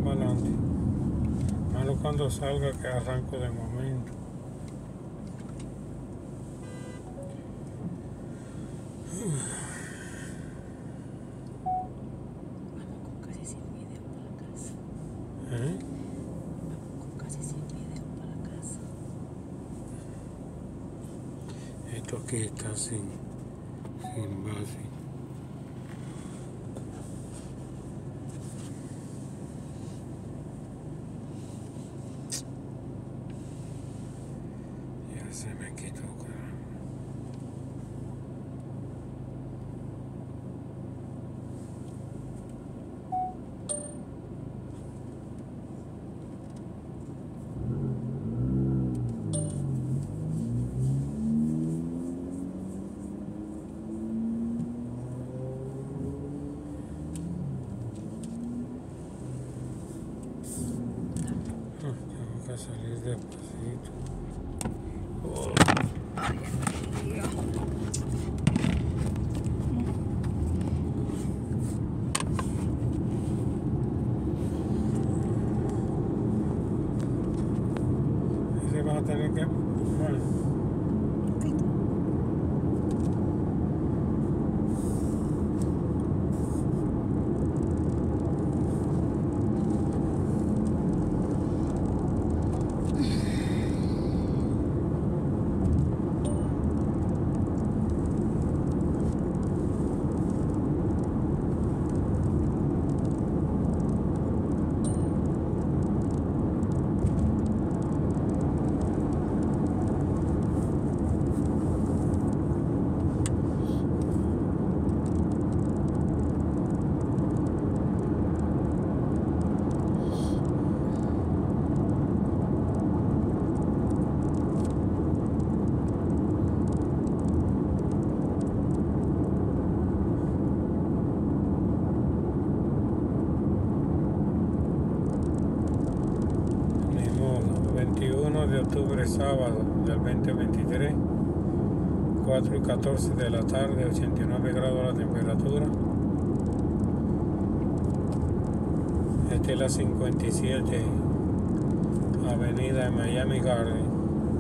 para adelante. Malo cuando salga que arranco de momento. Vamos con casi 100 videos para la casa. ¿Eh? Vamos con casi 100 videos para la casa. Esto aquí está sin base. Ya se me quitó, caramba. Tengo que salir despacito. Oh. Ay, Dios. Ese vas a tener que... Bueno, Un poquito. ni modo. 21 de octubre, sábado del 2023. 4:14 de la tarde, 89 grados la temperatura. Esta es la 57 Avenida de Miami Garden.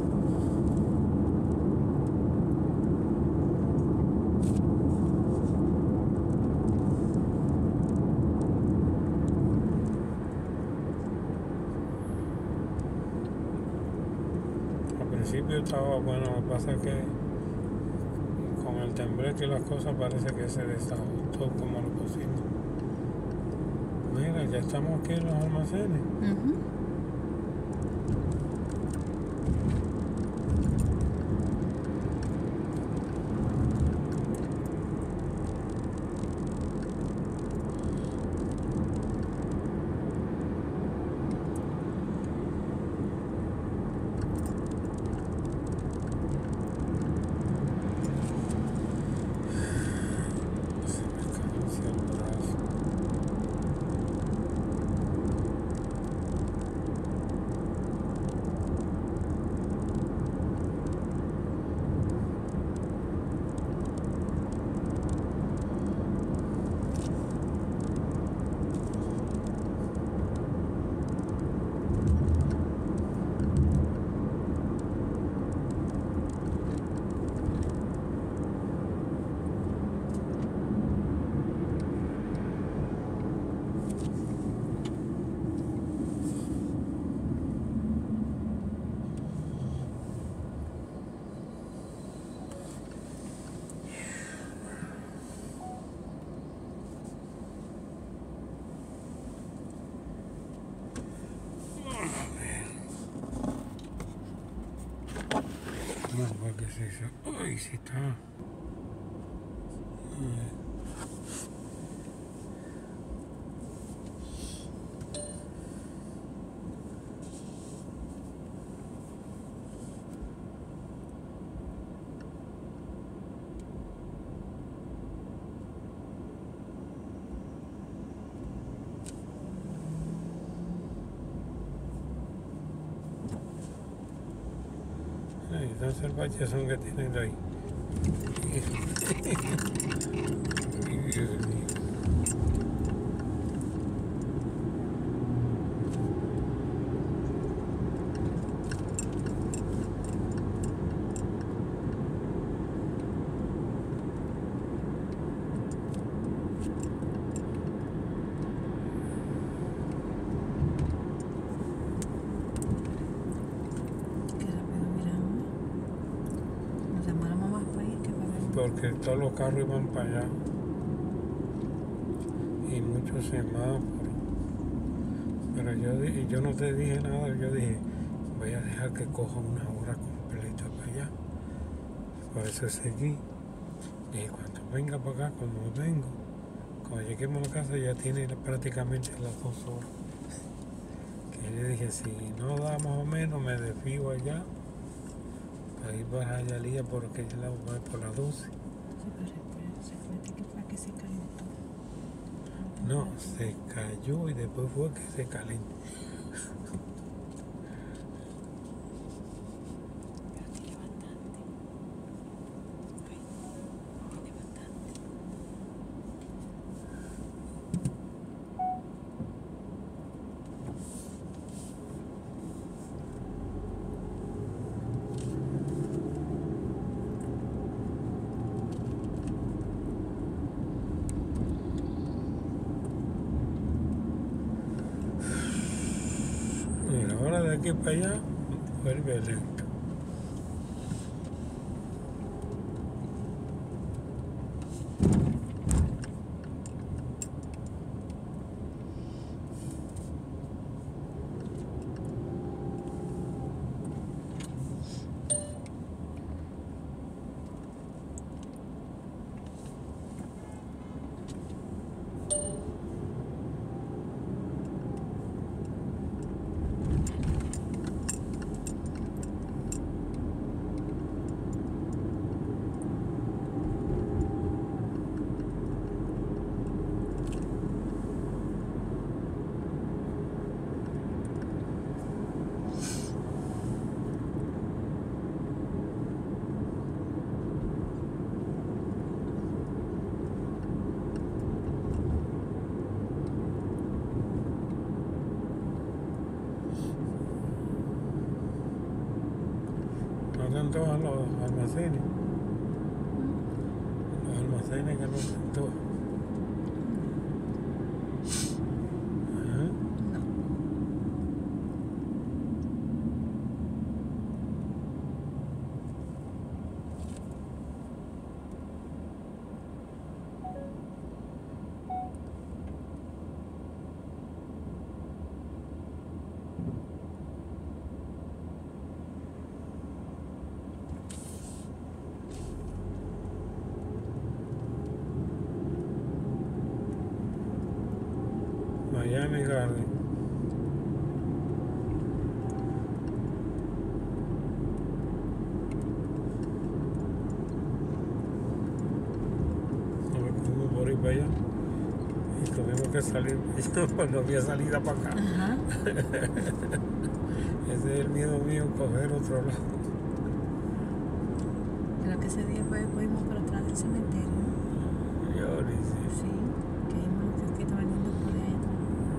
Al principio estaba bueno, lo que pasa es que con el tembleque y las cosas parece que se desajustó como lo pusimos. Mira, ya estamos aquí en los almacenes. Se me cansa el brazo. No, porque se hizo. Uy, sí está. Entonces el bachezón que tienen ahí. Ay, Dios mío. porque todos los carros iban para allá y muchos semáforos. Pero yo no te dije nada, yo dije, voy a dejar que coja una hora completa para allá. Por eso seguí. Y cuando venga para acá, cuando lleguemos a la casa ya tiene prácticamente las 2 horas. Que le dije, si no da más o menos, me desvío allá para ir para Hialeah por aquella lado, por las 12. Sí, pero se fue que fue que se calentó. No, se cayó y después fue que se calentó. Pero tiene bastante. Ay, tiene bastante. Y ahora de aquí para allá, vuelve lento. No están todos los almacenes. Los almacenes que no están todos. Ajá. No. Miami Garden. Nos fuimos por ir para allá y tuvimos que salir. No había salida para acá. Ajá. Ese es el miedo mío, coger otro lado. Creo que ese día fuimos por atrás del cementerio. Yo ni sé. Sí, que vimos los que estaban yendo por ahí atrás.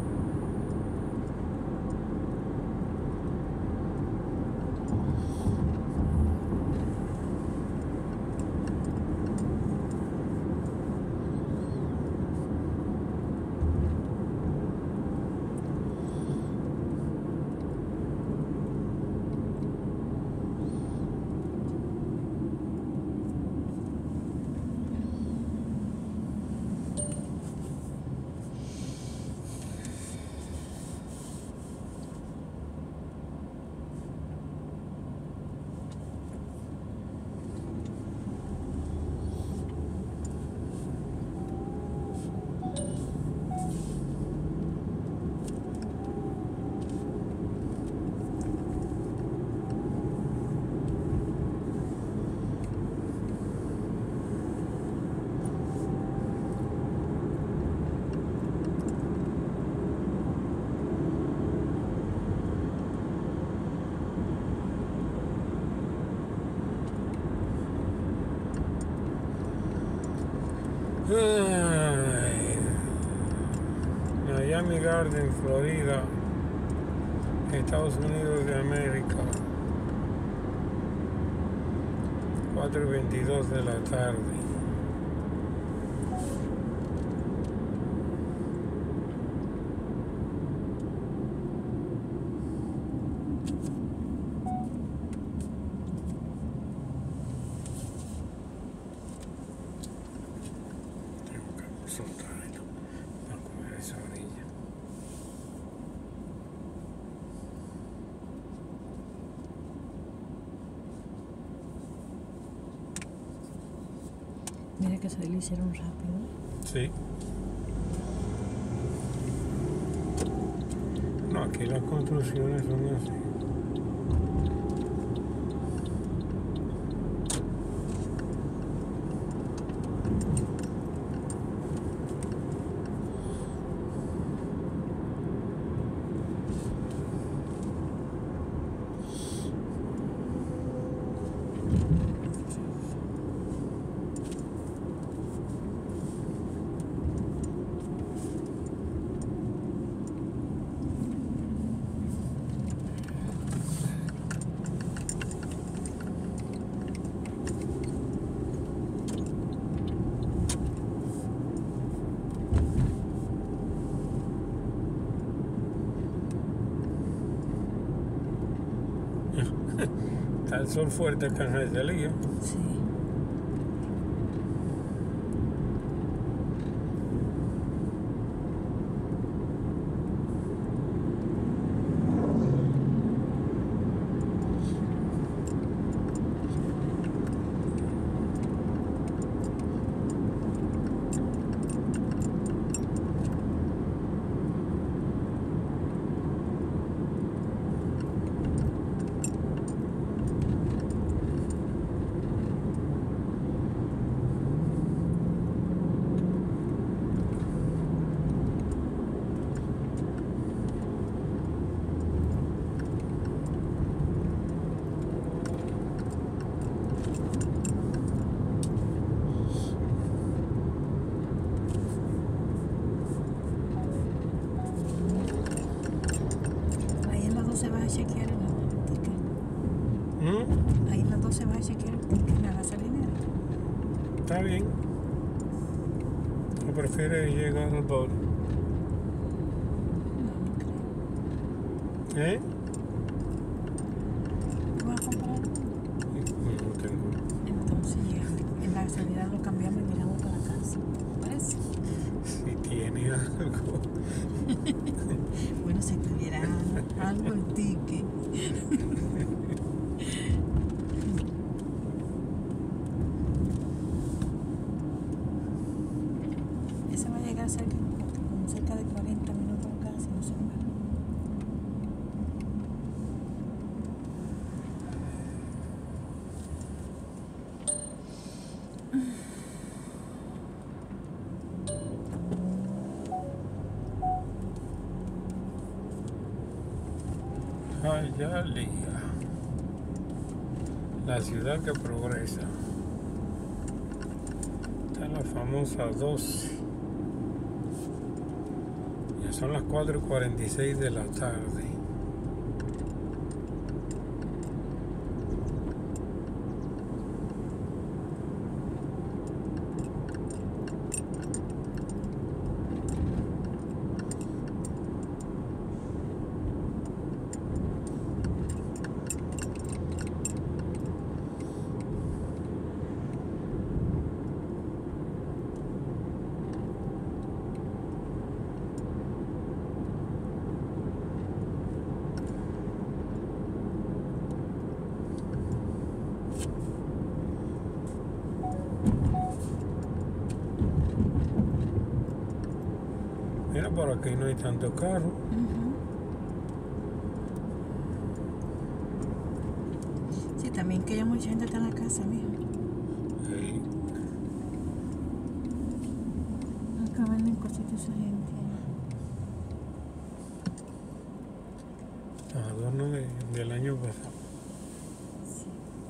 Ay, Miami Garden, Florida, Estados Unidos de América. 4:22 de la tarde. Mira que se lo hicieron rápido. Sí. No, aquí las construcciones son así. Está el sol fuerte acá en Jayalía. Sí. Ahí en las 2 se va a chequear el ticket. Ahí en las 2 se va a chequear el ticket en la gasolinera. Está bien. ¿O prefieres llegar al bol? No, no creo. ¿Eh? ¿Tú vas a comprar? No tengo. Entonces en la gasolinera lo cambiamos y miramos para la casa. ¿Parece? Si tiene algo. Bueno, si tuviera algo el ticket. Esa va a llegar como cerca de 40 minutos acá, si no se me va. Jayalía. La ciudad que progresa. Está la famosa 12. Ya son las 4:46 de la tarde. Mira, por aquí no hay tanto carro. Sí, también que ya mucha gente está en la casa, mijo. Sí. Acá venden cositas esa gente. Los adornos del año pasado. Sí.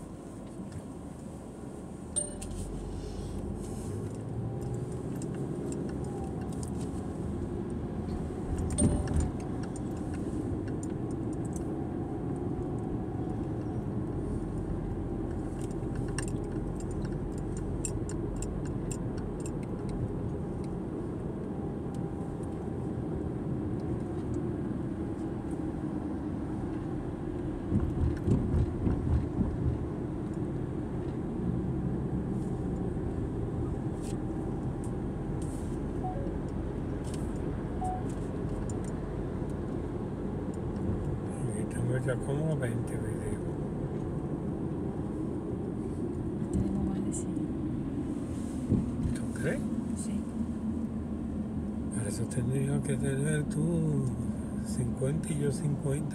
Aquí tengo ya como 20 videos. No tenemos más de 100. crees? Sí. Para eso tendría que tener tú 50 y yo 50.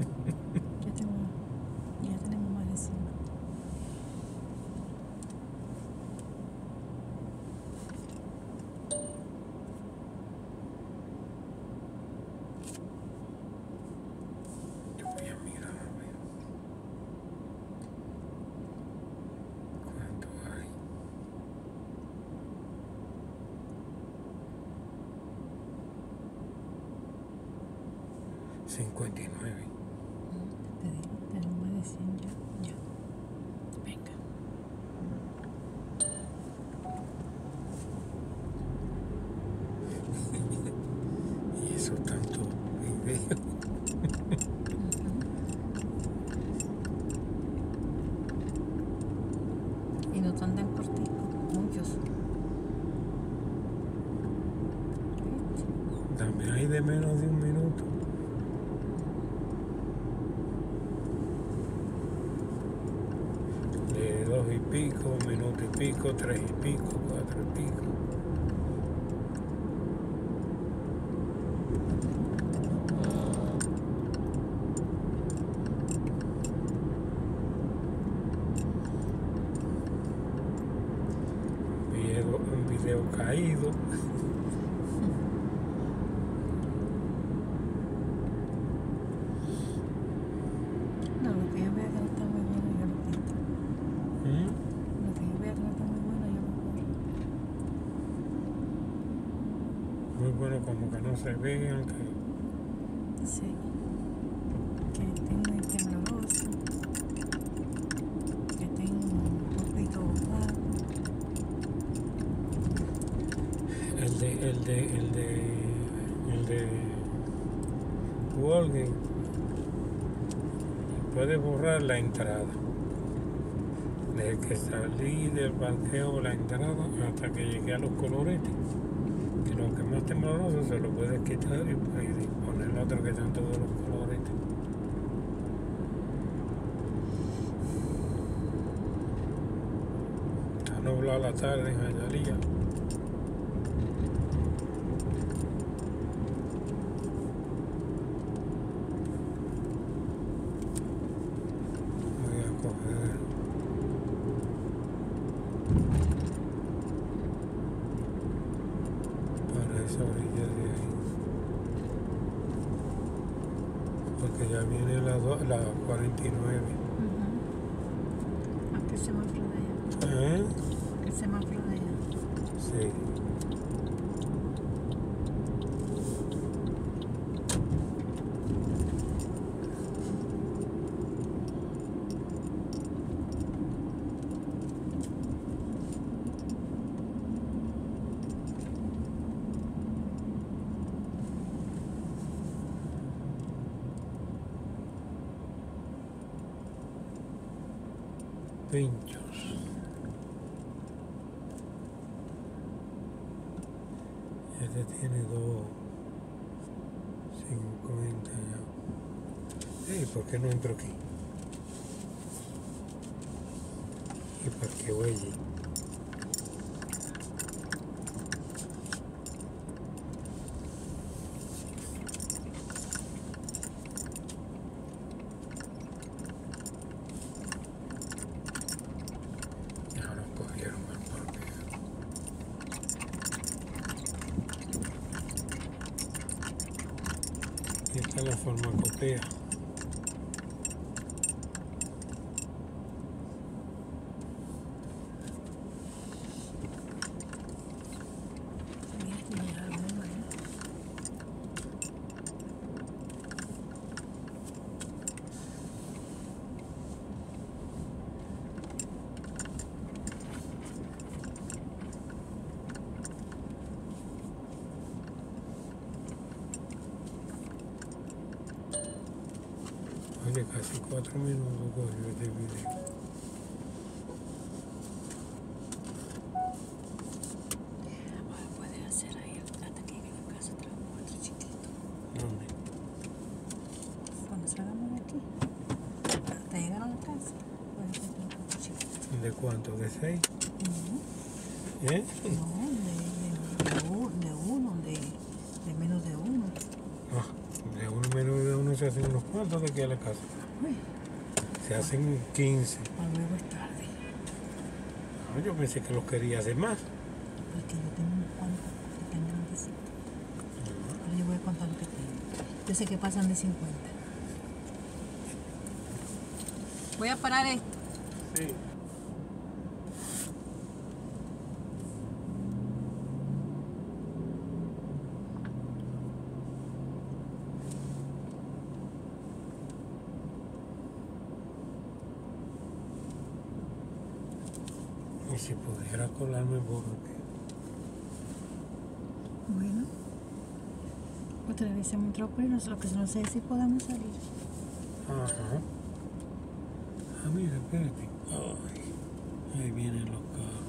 Ya tenemos más de 100. Yo voy a mirar a ver cuánto hay. 59. Te digo, tenemos más de 100 ya. Ya. Venga. Y eso tanto video. Y no están tan cortitos, muchos. También hay de menos de un minuto. De 2 y pico, minuto y pico, 3 y pico, 4 y pico. Un video caído. No, lo que yo vea que no está muy bueno, yo lo quito. Lo que yo vea que no está muy bueno, yo lo borro. Muy bueno, como que no se vean, que Sí. Que estén muy temblorosos. Que estén un poquito botados. el de Walgate puede borrar la entrada. Desde que salí del parqueo la entrada hasta que llegué a los coloretes. Que lo que más tembloroso se lo puedes quitar y poner el otro que están todos los coloretes. Está nublada la tarde en Jayalía. Voy a coger para esa orilla de ahí, porque ya viene la 49. Aquel semáforo de allá. ¿Eh? Aquel semáforo de allá. Sí. Pinchos. Este tiene 2.50 ya. Ey, ¿por qué no entro aquí? ¿Y por qué voy allí? Ya nos cogieron el parqueo. Y esta es la farmacopea. Oye, casi 4 minutos cogió este video. Ahora puedes hacer ahí hasta que llegue a casa trabajo otro chiquito. ¿Dónde? Cuando salgamos de aquí, hasta llegar a la casa, puedes hacer otro chiquito. ¿De cuánto? ¿De 6? ¿Eh? No, de uno, de menos de uno. Ah, de uno menos de uno se hacen unos cuantos de aquí a la casa. Uy, Se hacen 15. para luego es tarde. No, yo pensé que los quería hacer más. Porque yo tengo unos cuantos que están grandecitos. Pero yo voy a contar lo que tengo. Yo sé que pasan de 50. Voy a parar esto. Sí. Y si pudiera colarme por aquí. Bueno. Otra vez en Metrópolis, lo que no sé es si podemos salir. Ajá. Ah, mira, espérate. Ay, ahí vienen los carros.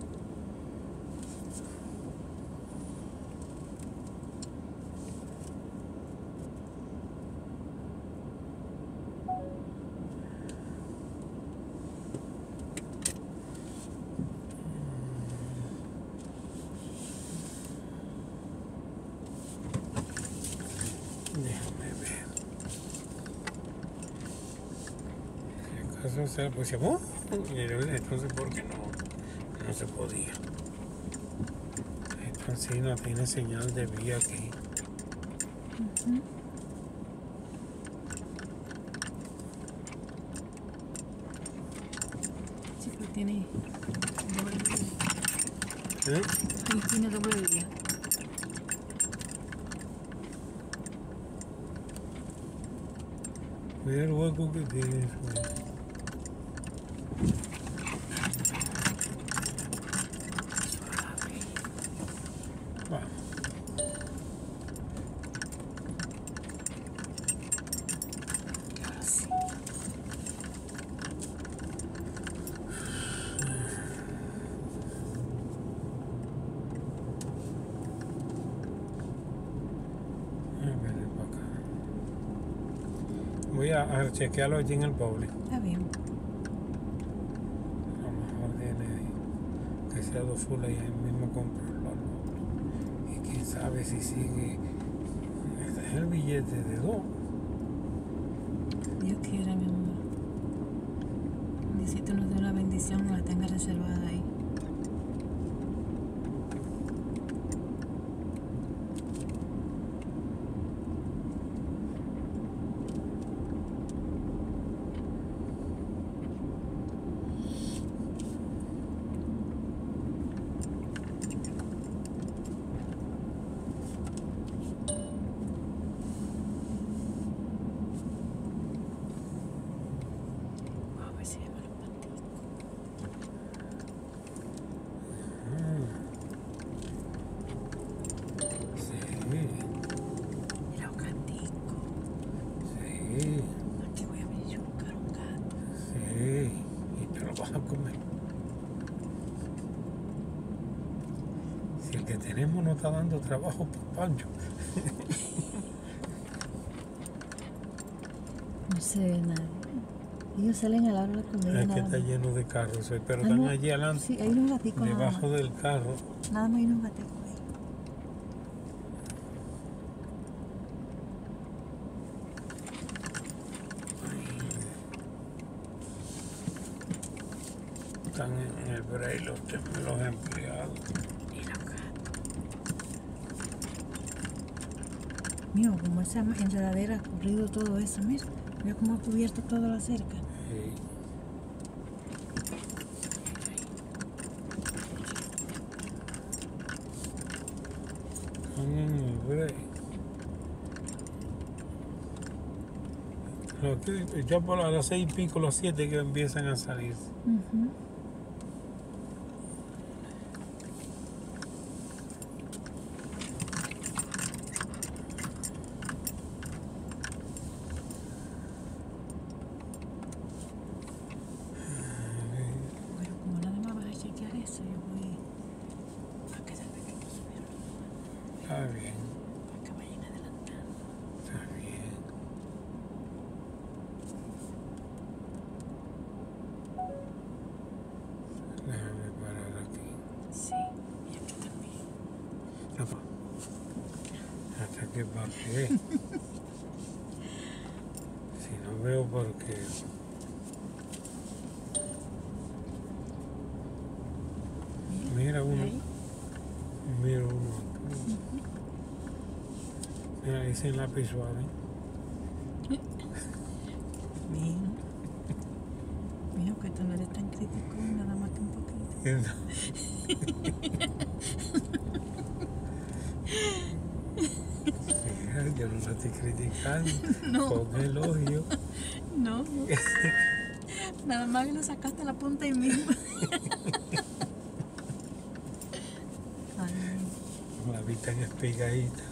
Déjame ver. Si acaso se pues se llamó. Entonces, ¿por qué no se podía? Esta sí no tiene señal de vía aquí. Sí, pero tiene doble vía. ¿Eh? Sí, tiene doble vía. Mira el hueco que tiene eso. Vamos. Ahora sí. Voy a chequearlo allí en el Poble. Está bien. A lo mejor tiene que sea dos full y ahí mismo comprarlo. Y quién sabe si sigue. Este es el billete de 2. Dios quiera, mi amor. Diosito nos dé una bendición y la tenga reservada ahí. A ver si me lo platico. Sí, Mira un gatico. sí, Aquí voy a venir yo a buscar un gato. sí. Y te lo vas a comer. Si el que tenemos no está dando trabajo por Pancho. No se ve nada. Ellos salen a la hora de la comida. Es que Nada está más. lleno de carros hoy, pero Ah, están no. allí adelante, Sí, hay unos gaticos nada debajo más. del carro. Nada más hay unos gaticos ahí. Están en el break los empleados. Y los gatos. Mira, como esa enredadera ha cubrido todo eso, mira. Mira cómo ha cubierto toda la cerca. Sí. Están en el break. Ya por las 6:00, las 7 que empiezan a salir. Ujú. Bueno, como nada más vas a chequear eso, yo voy a que salga que no subieron Está bien, para que vayan adelantando. está bien. sé qué para qué. Si no veo por qué. Mira uno. Ahí. Mira uno. Mira, dice en lápiz suave. Mijo, que tú no eres tan crítico, nada más que un poquito. Mira, yo no la estoy criticando. No. Con elogio. No, no. Nada más que le sacaste la punta ahí mismo. Ay, La vista en espigadita.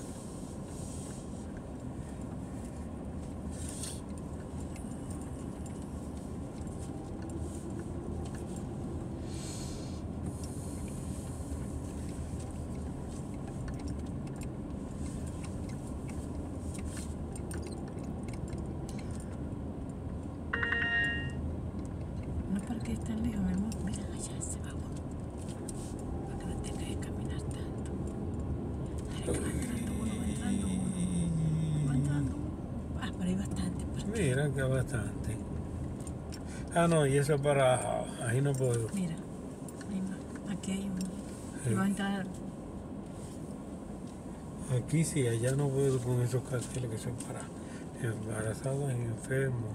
no porque es tan lejos, mi amor. Mira, allá se va uno. Para que no tengas que caminar tanto. Ay, que va entrando uno, va entrando uno. Va entrando uno. Ah, pero hay bastante. Mira que bastante. Ah, no, y eso es para... Ahí no puedo. Mira, ahí va. Aquí hay uno. Sí. Y va a entrar. Aquí sí, allá no puedo con esos carteles que son para embarazados y enfermos.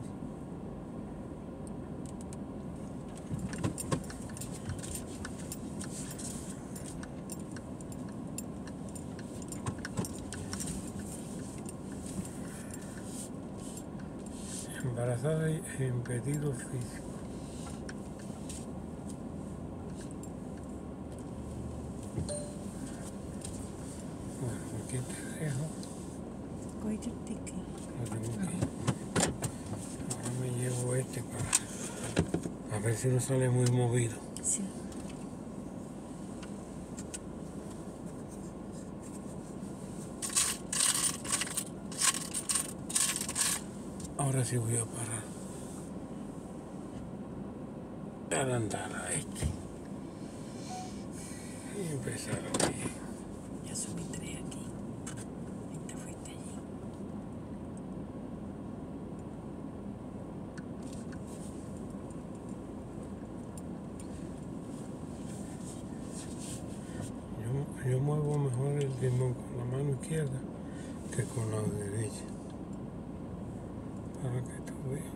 Embarazadas y en pedido físico. Bueno, aquí te dejo. Cogiste el ticket. Lo tengo que... Ahora me llevo este para... A ver si no sale muy movido. Sí. Ahora sí voy a parar. Para andar a este. Y empezar a ver. Ya subí 3 aquí. Y te fuiste allí. Yo muevo mejor el timón con la mano izquierda que con la derecha. Para que tú veas.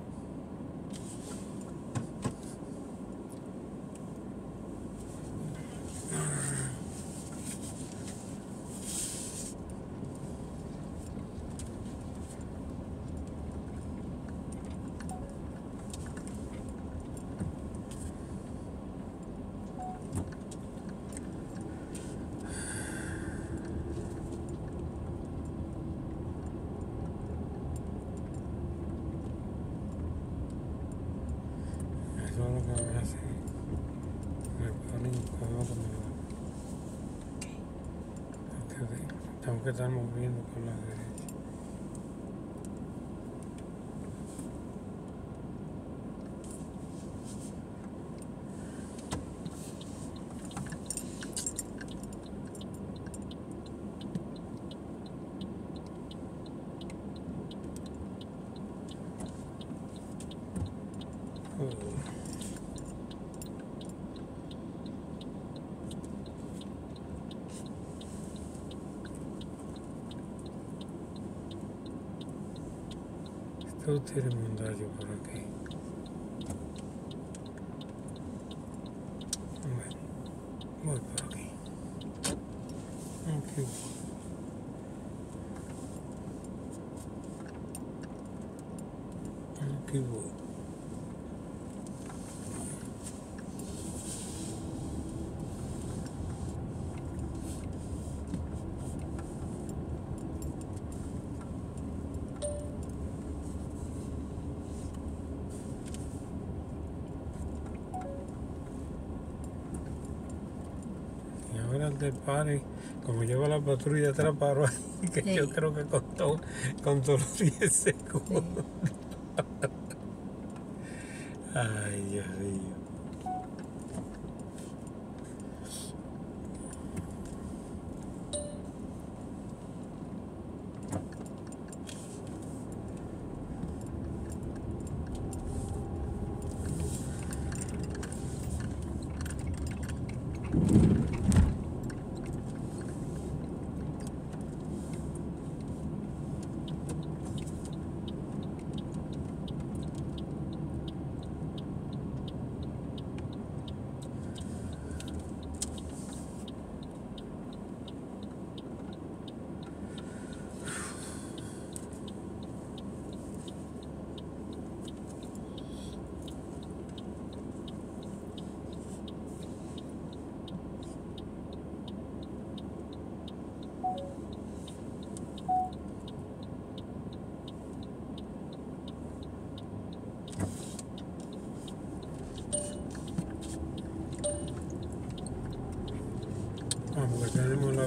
Eso es lo que me hace. Me pone incómodo. Porque tengo que estar moviendo con la derecha. Esto tiene un daño por aquí. Bueno, voy por aquí. Aquí voy. Aquí voy. Y ahora el del party, como lleva la patrulla atrás, paro ahí, que Sí. yo creo que contó los 10 segundos. Ay, Dios mío.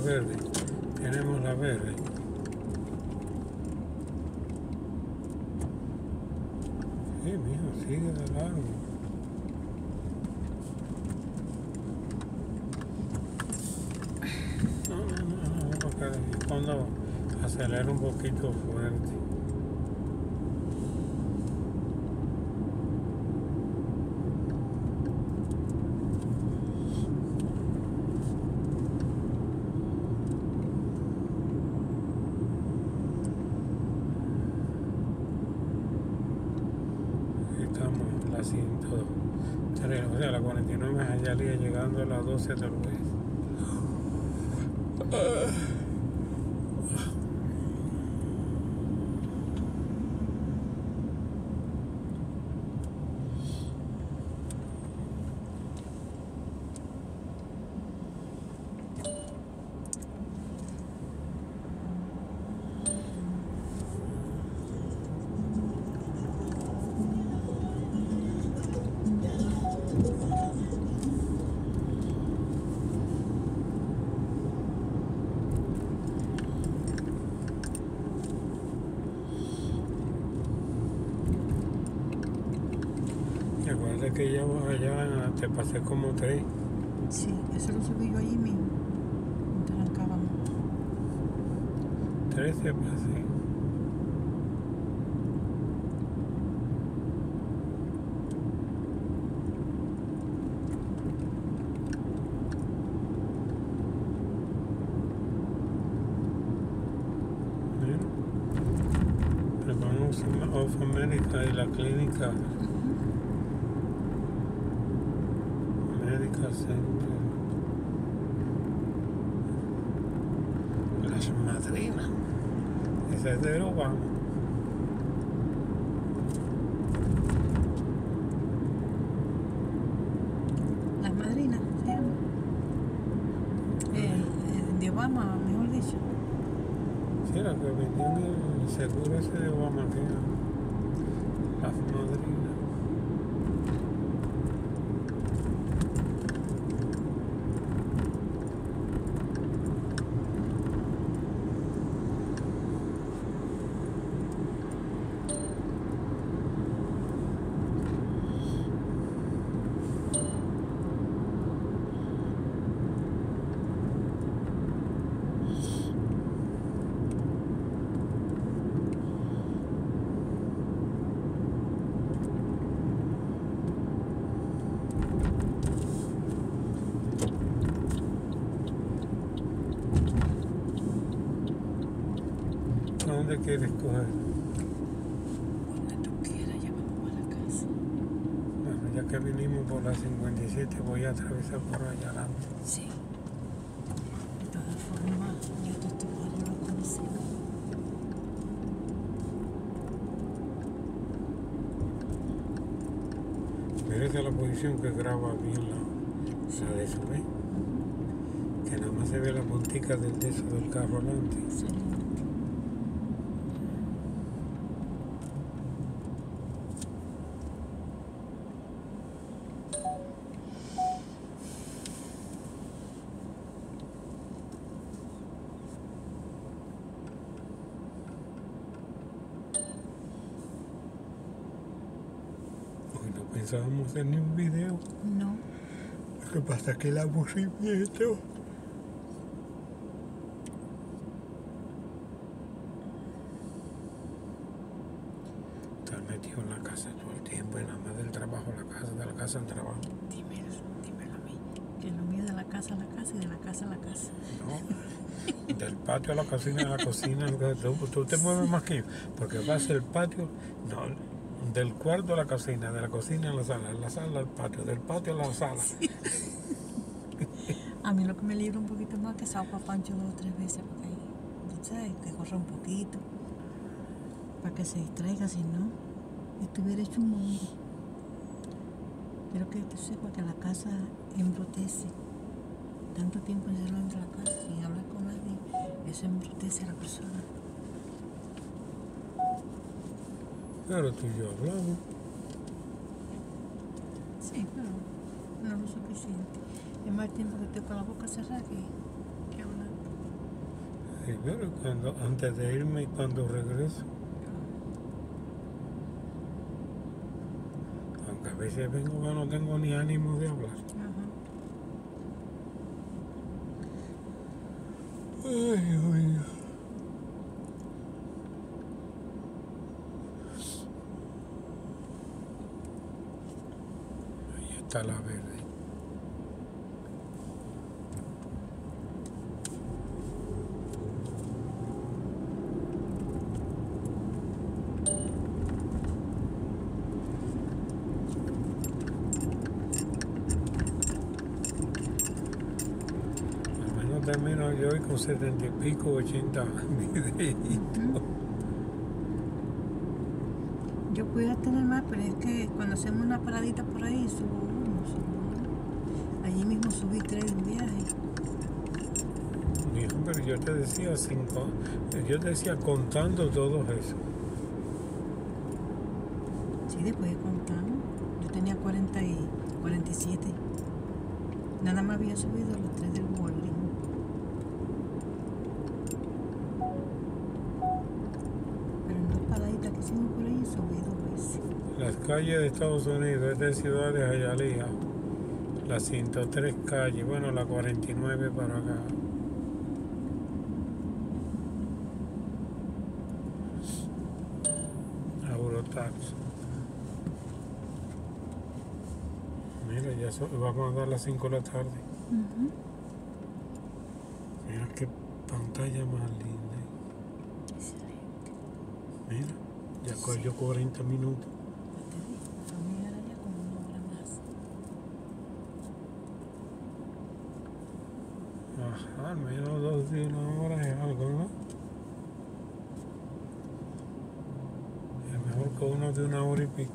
verde. Tenemos la verde. Sí, mijo, sigue de largo. No, porque cuando acelera un poquito fuerte. Estamos la 103, o sea, la 49 es Hialeah llegando a las 12 del oeste. Recuerda que ya allá te pasé como 3. Sí, eso lo subí yo allí mismo. Entonces arrancábamos. 3 te pasé. Pero vamos a Of America y la clínica Medical Center. Las madrinas. Ese es de Obama. Las madrinas, se llama. De Obama, mejor dicho. Sí, la que vendían el seguro ese de Obama, que era las madrinas. ¿A dónde quieres coger? Donde tú quieras, ya vamos a la casa. Bueno, ya que vinimos por la 57, voy a atravesar por allá adelante. Sí. De todas formas, yo te estoy lo conocí. Mira esa es la posición que graba bien la de eso, ¿ves? Que nada más se ve la puntica del deso del carro adelante. Excelente. Hoy no pensábamos hacer ni un video. No. Lo que pasa es que el aburrimiento. Estar metido en la casa todo el tiempo y nada más del trabajo a la casa, de la casa al trabajo. Dímelo a mí. Que lo mío de la casa a la casa y de la casa a la casa. No, del patio a la cocina, de la cocina, tú te mueves más que yo, porque vas del patio, no, del cuarto a la cocina a la sala al patio, del patio a la sala. A mí lo que me libra un poquito más que saco a Pancho 2 o 3 veces porque ahí, tú sabes, que corra un poquito para que se distraiga, si no, estuviera hecho un mundo. Quiero que tú sepas que la casa embrutece. Tanto tiempo encerrado dentro de la casa sin hablar con nadie, eso embrutece a la persona. Pero tú y yo hablamos. Sí, pero no lo suficiente. Es más tiempo que estoy con la boca cerrada que hablando. Sí, pero antes de irme y cuando regreso. Aunque a veces vengo que no tengo ni ánimo de hablar. Ajá. Ay, ay. Ahí está la verde. Al menos termino yo hoy con 70 y pico, 80 videitos. Yo pudiera tener más, pero es que cuando hacemos una paradita por ahí, subo uno. Allí mismo subí 3 de un viaje. Hijo, pero yo te decía yo te decía contando todo eso. Sí, después contamos. Yo tenía 40 y 47. Nada más había subido los 3 del Walgreens. Pero en 2 paraditas que hicimos por ahí, subí 2 veces. Las calles de Estados Unidos, es de Ciudad de Hialeah, las 103 calles, bueno, la 49 para acá. Eurotax. Mira, ya vamos a dar las 5 de la tarde. Mira qué pantalla más linda. Excelente. Mira, ya cogió 40 minutos. Ya te digo, familiar allá como 1 hora más. Ajá, al menos 2 días, 1 hora es algo, ¿no? Es mejor que uno de 1 hora y pico.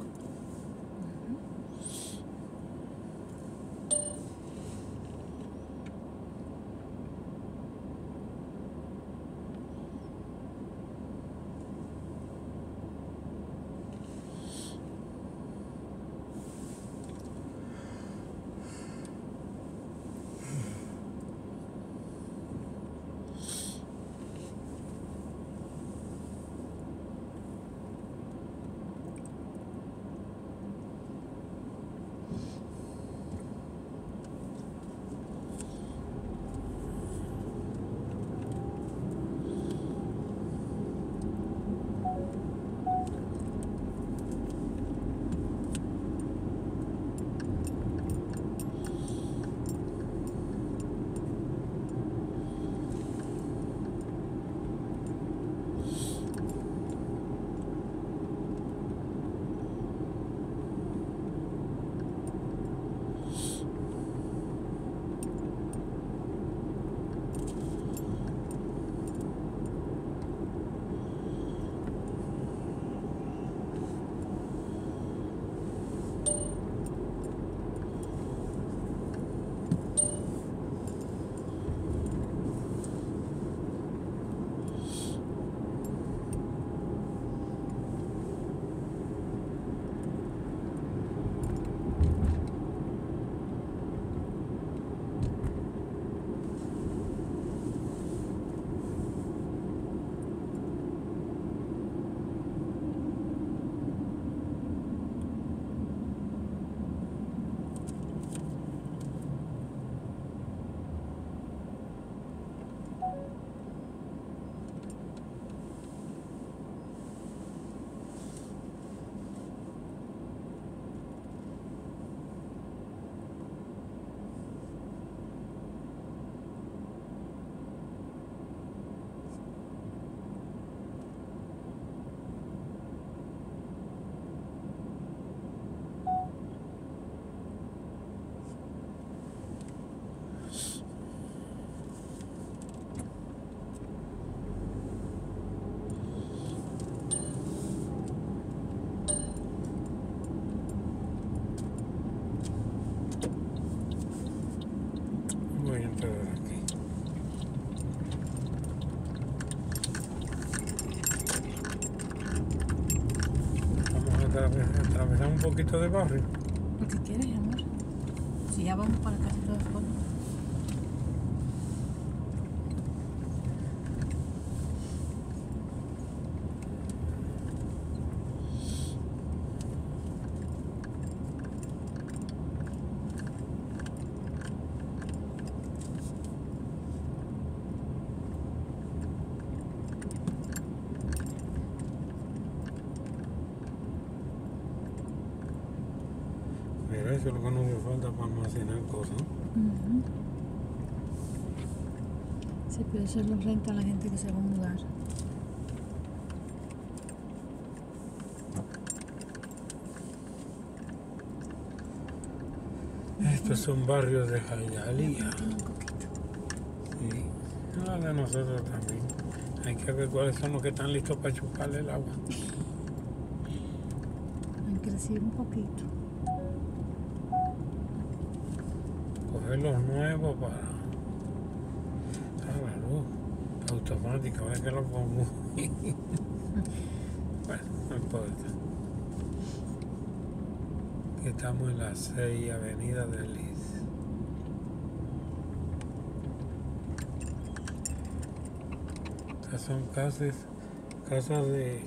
Atravesar un poquito de barrio. Lo que quieres, amor. Si ya vamos para casa de todas formas. Mira, eso es lo que nos hace falta para almacenar cosas. Ujú. Sí, pero eso lo renta la gente que se va a mudar. Estos son barrios de Hialeah. Tiene un coquito. Sí, los de nosotros también. Hay que ver cuáles son los que están listos para chuparle el agua. Han crecido un poquito. Coger los nuevos para... la luz automática, ahora que lo pongo. Bueno, no importa. Aquí estamos en la 6 Avenida de Liz. Estas son casas de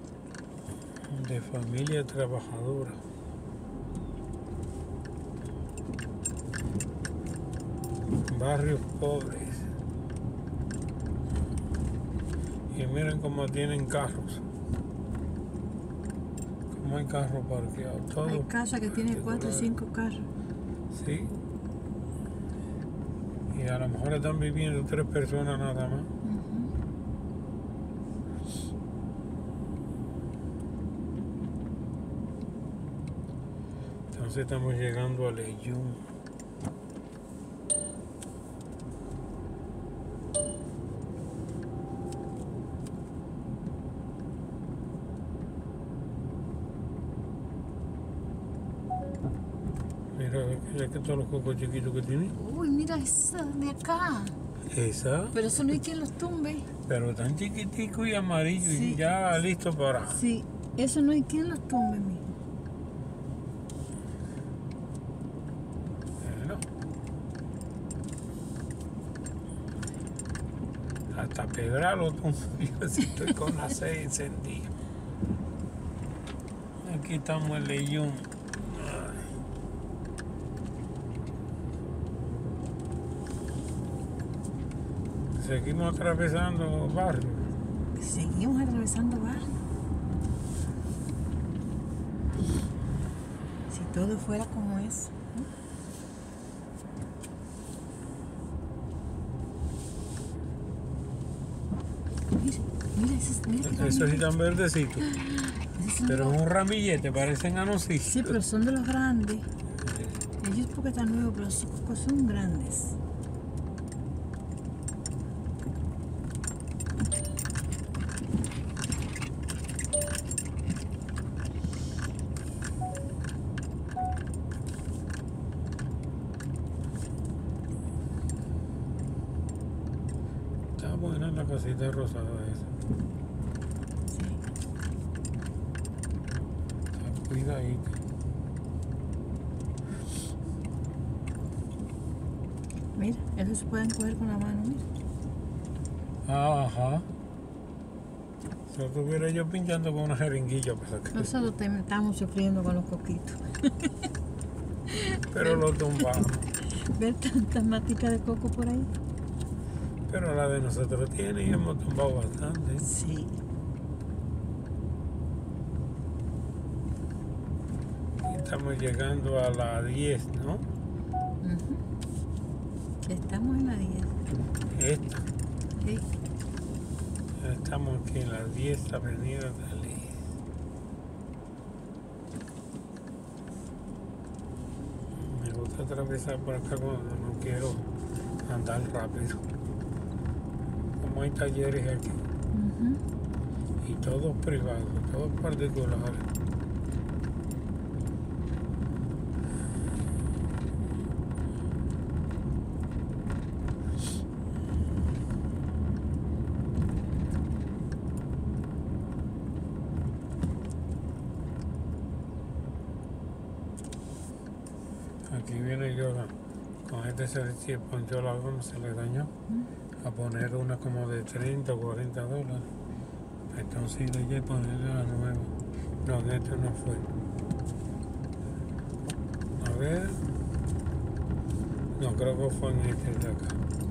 familia trabajadora. Barrios pobres. Y miren cómo tienen carros. Cómo hay carros parqueados. Todo Hay casas que tienen 4 y particular. 5 carros. Sí. Y a lo mejor están viviendo 3 personas nada más. Ujú. Entonces estamos llegando a Leyún. Mira que todos los cocos chiquitos que tiene. Uy, mira esa de acá. Esa, Pero eso no hay quien los tumbe. pero tan chiquitico y amarillo Sí. y ya listo para... Sí, eso no hay quien los tumbe, mijo. Bueno. Hasta pedrar lo tumbo. Yo sí estoy con la 6 encendida. Aquí estamos en Leyún. Seguimos atravesando barrios. Seguimos atravesando barrios. Si todo fuera como eso. Mira, mira, mira qué Esos sí ramillete. están verdecitos. Esos son Pero de es los- un ramillete, parecen anositos. Sí, pero son de los grandes. Ellos porque están nuevos, pero esos cocos son grandes. Está buena la casita rosada esa. Sí. Está cuidadita. Mira, esos se pueden coger con la mano, mira. Ajá. Si estuviera yo pinchando con una jeringuilla para sacar. Nosotros estamos sufriendo con los coquitos. Pero lo tumbamos. Ver tantas maticas de coco por ahí. Pero la de nosotros tiene y hemos tumbado bastante. Sí. Y estamos llegando a la 10, ¿no? Ujú. Estamos en la 10. Esta. Sí. Estamos aquí en la 10 Avenida de Liz. Me gusta atravesar por acá cuando no quiero andar rápido. Como hay talleres aquí. Ujú. Y todos privados, todos particulares. Aquí viene yo con este se ponchó la goma, se le dañó. A poner una como de 30 o 40 dólares. Entonces iré a ponerle la nueva. No, en este no fue. A ver. No, creo que fue en este de acá.